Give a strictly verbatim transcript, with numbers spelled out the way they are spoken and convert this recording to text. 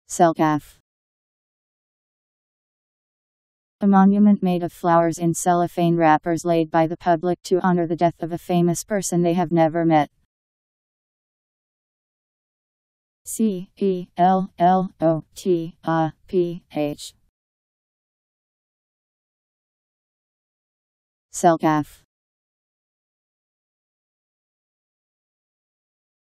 Cellotaph. A monument made of flowers in cellophane wrappers laid by the public to honor the death of a famous person they have never met. C E L L O T A P H. Cellotaph.